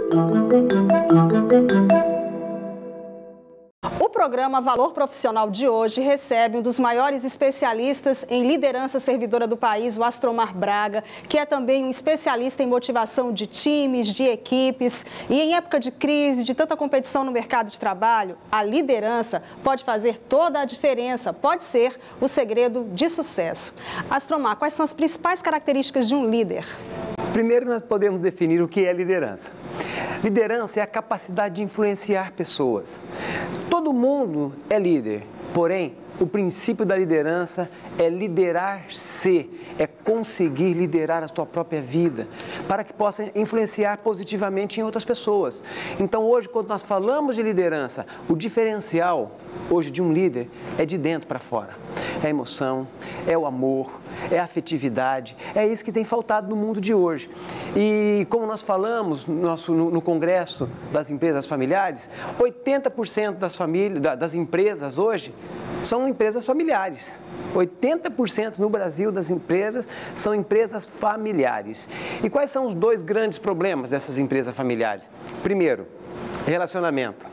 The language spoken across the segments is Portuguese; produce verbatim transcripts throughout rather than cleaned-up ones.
O programa Valor Profissional de hoje recebe um dos maiores especialistas em liderança servidora do país, o Astromar Braga, que é também um especialista em motivação de times, de equipes. E em época de crise, de tanta competição no mercado de trabalho, a liderança pode fazer toda a diferença, pode ser o segredo de sucesso. Astromar, quais são as principais características de um líder? Primeiro, nós podemos definir o que é liderança. Liderança é a capacidade de influenciar pessoas. Todo mundo é líder, porém, o princípio da liderança é liderar-se, é conseguir liderar a sua própria vida, para que possa influenciar positivamente em outras pessoas. Então, hoje, quando nós falamos de liderança, o diferencial, hoje, de um líder é de dentro para fora. É a emoção, é o amor, é a afetividade, é isso que tem faltado no mundo de hoje. E como nós falamos no, nosso, no, no Congresso das Empresas Familiares, oitenta por cento das, famílias, das empresas hoje são empresas familiares. oitenta por cento no Brasil das empresas são empresas familiares. E quais são os dois grandes problemas dessas empresas familiares? Primeiro, relacionamento.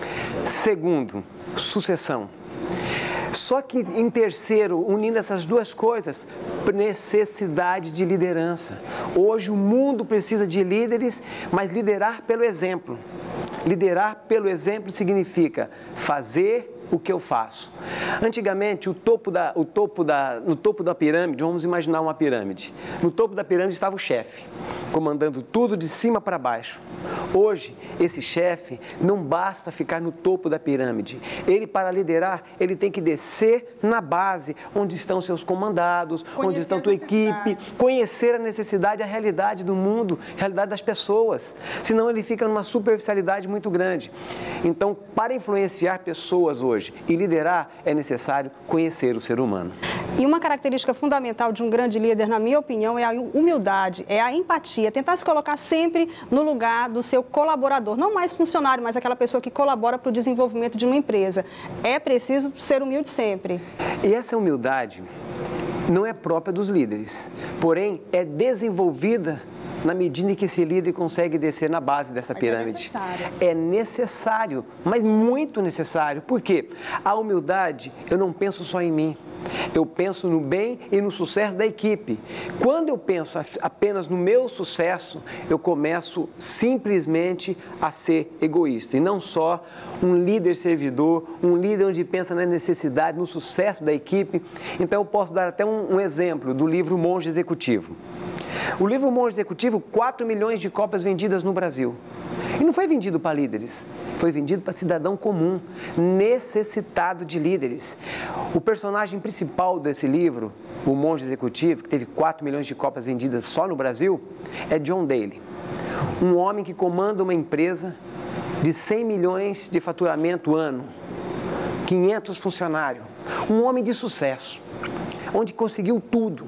Segundo, sucessão. Só que, em terceiro, unindo essas duas coisas, necessidade de liderança. Hoje o mundo precisa de líderes, mas liderar pelo exemplo. Liderar pelo exemplo significa fazer o que eu faço. Antigamente, o topo da, o topo da, no topo da pirâmide, vamos imaginar uma pirâmide. No topo da pirâmide estava o chefe, comandando tudo de cima para baixo. Hoje, esse chefe não basta ficar no topo da pirâmide. Ele, para liderar, ele tem que descer na base, onde estão seus comandados, conhecer onde estão tua equipe, conhecer a necessidade, a realidade do mundo, a realidade das pessoas. Senão ele fica numa superficialidade muito grande. Então, para influenciar pessoas hoje e liderar, é necessário conhecer o ser humano. E uma característica fundamental de um grande líder, na minha opinião, é a humildade, é a empatia, tentar se colocar sempre no lugar do seu colaborador, não mais funcionário, mas aquela pessoa que colabora para o desenvolvimento de uma empresa. É preciso ser humilde sempre. E essa humildade não é própria dos líderes, porém é desenvolvida na medida em que esse líder consegue descer na base dessa mas pirâmide. É necessário. É necessário, mas muito necessário. Por quê? A humildade, eu não penso só em mim. Eu penso no bem e no sucesso da equipe. Quando eu penso apenas no meu sucesso, eu começo simplesmente a ser egoísta. E não só um líder servidor, um líder onde pensa na necessidade, no sucesso da equipe. Então eu posso dar até um, um exemplo do livro Monge Executivo. O livro Monge Executivo, quatro milhões de cópias vendidas no Brasil. E não foi vendido para líderes, foi vendido para cidadão comum, necessitado de líderes. O personagem principal desse livro, o Monge Executivo, que teve quatro milhões de cópias vendidas só no Brasil, é John Daly. Um homem que comanda uma empresa de cem milhões de faturamento ano, quinhentos funcionários. Um homem de sucesso, onde conseguiu tudo,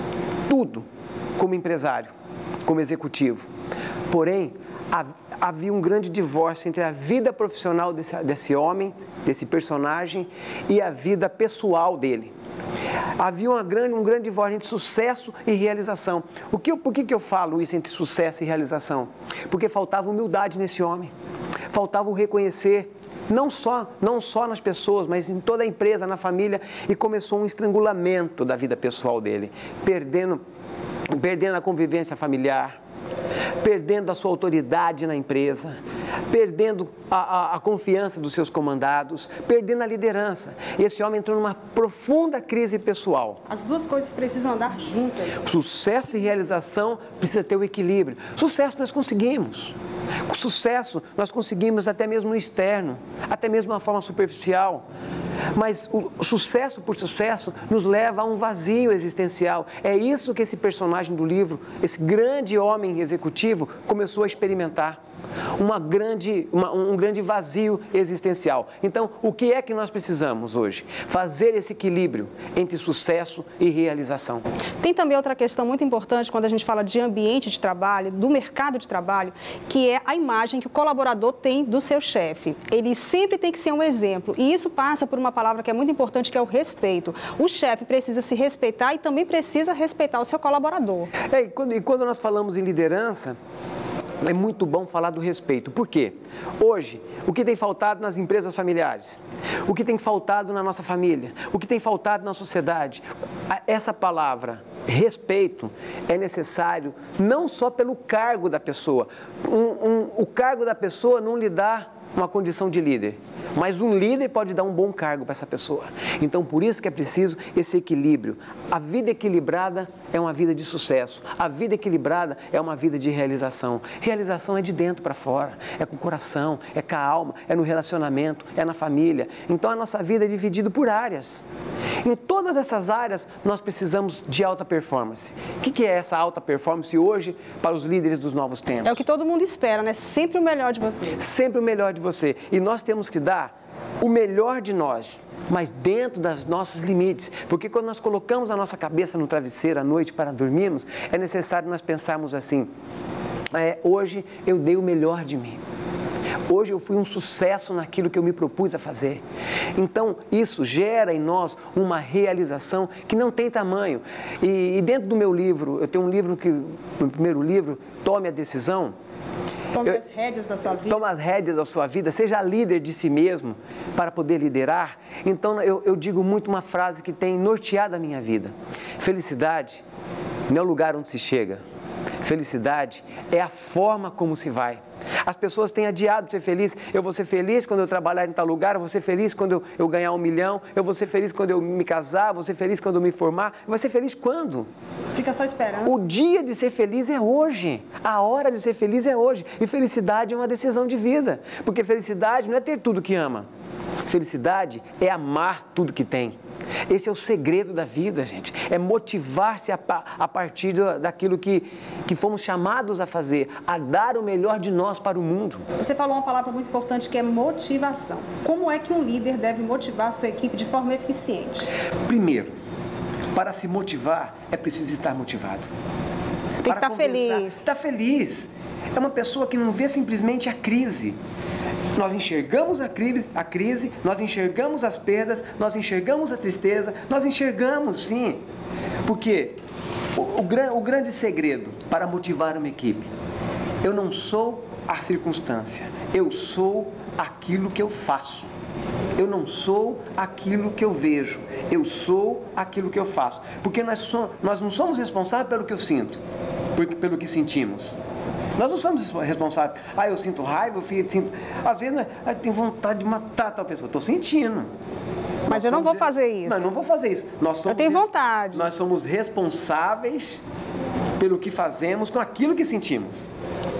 tudo. Como empresário, como executivo. Porém, havia um grande divórcio entre a vida profissional desse, desse homem, desse personagem, e a vida pessoal dele. Havia uma grande, um grande divórcio entre sucesso e realização. O que eu, por que, que eu falo isso entre sucesso e realização? Porque faltava humildade nesse homem, faltava o reconhecer, não só, não só nas pessoas, mas em toda a empresa, na família, e começou um estrangulamento da vida pessoal dele, perdendo... perdendo a convivência familiar, perdendo a sua autoridade na empresa, perdendo a, a, a confiança dos seus comandados, perdendo a liderança. E esse homem entrou numa profunda crise pessoal. As duas coisas precisam andar juntas. Sucesso e realização precisa ter o equilíbrio. Sucesso nós conseguimos. Com sucesso nós conseguimos até mesmo no externo, até mesmo de uma forma superficial. Mas o sucesso por sucesso nos leva a um vazio existencial. É isso que esse personagem do livro, esse grande homem executivo, começou a experimentar. Uma grande, uma, um grande vazio existencial. Então, o que é que nós precisamos hoje? Fazer esse equilíbrio entre sucesso e realização. Tem também outra questão muito importante quando a gente fala de ambiente de trabalho, do mercado de trabalho, que é a imagem que o colaborador tem do seu chefe. Ele sempre tem que ser um exemplo. E isso passa por uma palavra que é muito importante, que é o respeito. O chefe precisa se respeitar e também precisa respeitar o seu colaborador. É, e, quando, e quando nós falamos em liderança, é muito bom falar do respeito. Por quê? Hoje, o que tem faltado nas empresas familiares, o que tem faltado na nossa família, o que tem faltado na sociedade, essa palavra, respeito, é necessário não só pelo cargo da pessoa. Um, um, o cargo da pessoa não lhe dá uma condição de líder, mas um líder pode dar um bom cargo para essa pessoa. Então, por isso que é preciso esse equilíbrio. A vida equilibrada é uma vida de sucesso. A vida equilibrada é uma vida de realização. Realização é de dentro para fora, é com o coração, é com a alma, é no relacionamento, é na família. Então, a nossa vida é dividida por áreas. Em todas essas áreas, nós precisamos de alta performance. O que é essa alta performance hoje para os líderes dos novos tempos? É o que todo mundo espera, né? Sempre o melhor de você. Sempre o melhor de você. E nós temos que dar o melhor de nós, mas dentro dos nossos limites. Porque quando nós colocamos a nossa cabeça no travesseiro à noite para dormirmos, é necessário nós pensarmos assim, é, hoje eu dei o melhor de mim. Hoje eu fui um sucesso naquilo que eu me propus a fazer. Então, isso gera em nós uma realização que não tem tamanho. E, e dentro do meu livro, eu tenho um livro que, no primeiro livro, Tome a Decisão. Tome eu, as rédeas da sua vida. Toma as rédeas da sua vida, seja líder de si mesmo para poder liderar. Então, eu, eu digo muito uma frase que tem norteado a minha vida. Felicidade não é o lugar onde se chega. Felicidade é a forma como se vai. As pessoas têm adiado de ser feliz. Eu vou ser feliz quando eu trabalhar em tal lugar, eu vou ser feliz quando eu, eu ganhar um milhão, eu vou ser feliz quando eu me casar, eu vou ser feliz quando eu me formar. Eu vou ser feliz quando? Fica só esperando. O dia de ser feliz é hoje. A hora de ser feliz é hoje. E felicidade é uma decisão de vida. Porque felicidade não é ter tudo que ama. Felicidade é amar tudo que tem. Esse é o segredo da vida, gente. É motivar-se a, a partir daquilo que, que fomos chamados a fazer, a dar o melhor de nós para o mundo. Você falou uma palavra muito importante que é motivação. Como é que um líder deve motivar a sua equipe de forma eficiente? Primeiro, para se motivar, é preciso estar motivado. Tem que estar feliz. Estar feliz. É uma pessoa que não vê simplesmente a crise. Nós enxergamos a crise, a crise, nós enxergamos as perdas, nós enxergamos a tristeza, nós enxergamos sim. Porque o, o, o grande segredo para motivar uma equipe, eu não sou a circunstância, eu sou aquilo que eu faço. Eu não sou aquilo que eu vejo, eu sou aquilo que eu faço. Porque nós, somos, nós não somos responsáveis pelo que eu sinto, pelo que sentimos. Nós não somos responsáveis. Ah, eu sinto raiva, eu sinto... Às vezes, né, eu tenho vontade de matar tal pessoa. Estou sentindo. Mas eu não vou fazer isso. Não, não vou fazer isso. Nós somos eu tenho vontade. Nós somos responsáveis pelo que fazemos com aquilo que sentimos.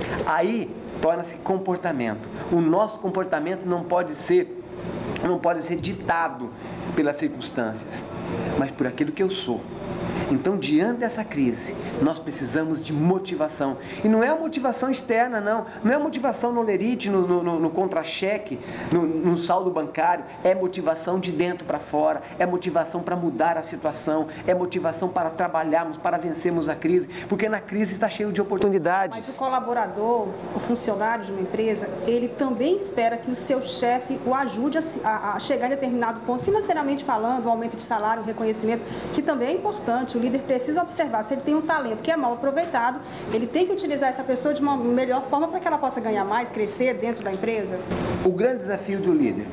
Aí, torna-se comportamento. O nosso comportamento não pode ser, não pode ser ditado pelas circunstâncias, mas por aquilo que eu sou. Então, diante dessa crise, nós precisamos de motivação. E não é a motivação externa, não. Não é a motivação no lerite, no, no, no contra-cheque, no, no saldo bancário. É motivação de dentro para fora. É motivação para mudar a situação. É motivação para trabalharmos, para vencermos a crise. Porque na crise está cheio de oportunidades. Mas o colaborador, o funcionário de uma empresa, ele também espera que o seu chefe o ajude a, a, a chegar em determinado ponto, financeiramente falando, o aumento de salário, o reconhecimento, que também é importante. O líder precisa observar se ele tem um talento que é mal aproveitado, ele tem que utilizar essa pessoa de uma melhor forma para que ela possa ganhar mais, crescer dentro da empresa. O grande desafio do líder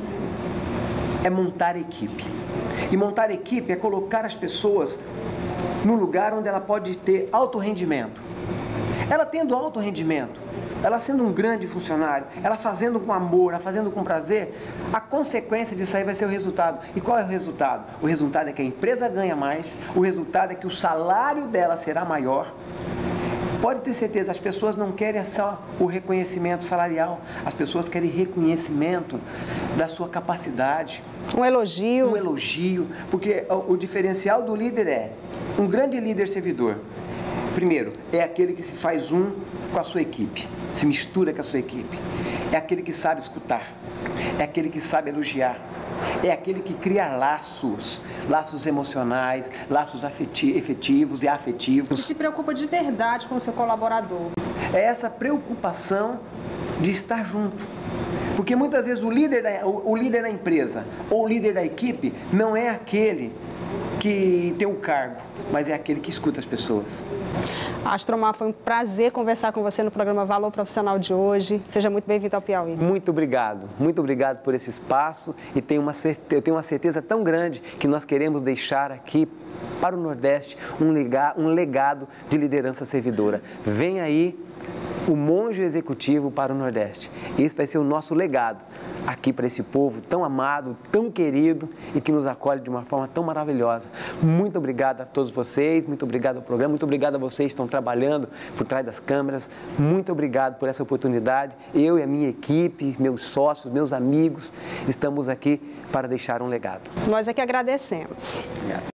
é montar equipe. E montar equipe é colocar as pessoas no lugar onde ela pode ter alto rendimento. Ela tendo alto rendimento, ela sendo um grande funcionário, ela fazendo com amor, ela fazendo com prazer, a consequência disso aí vai ser o resultado. E qual é o resultado? O resultado é que a empresa ganha mais, o resultado é que o salário dela será maior. Pode ter certeza, as pessoas não querem só o reconhecimento salarial, as pessoas querem reconhecimento da sua capacidade. Um elogio. Um elogio, porque o, o diferencial do líder é um grande líder servidor. Primeiro, é aquele que se faz um com a sua equipe, se mistura com a sua equipe. É aquele que sabe escutar, é aquele que sabe elogiar, é aquele que cria laços, laços emocionais, laços efetivos e afetivos. E se preocupa de verdade com o seu colaborador. É essa preocupação de estar junto. Porque muitas vezes o líder da, o, o líder da empresa ou o líder da equipe não é aquele que tem um cargo, mas é aquele que escuta as pessoas. Astromar, foi um prazer conversar com você no programa Valor Profissional de hoje. Seja muito bem-vindo ao Piauí. Muito obrigado, muito obrigado por esse espaço e tenho uma certeza, eu tenho uma certeza tão grande que nós queremos deixar aqui para o Nordeste um legado, um legado de liderança servidora. Vem aí o monge executivo para o Nordeste. Esse vai ser o nosso legado aqui para esse povo tão amado, tão querido e que nos acolhe de uma forma tão maravilhosa. Muito obrigado a todos vocês, muito obrigado ao programa, muito obrigado a vocês que estão trabalhando por trás das câmeras. Muito obrigado por essa oportunidade. Eu e a minha equipe, meus sócios, meus amigos, estamos aqui para deixar um legado. Nós é que agradecemos. Obrigado.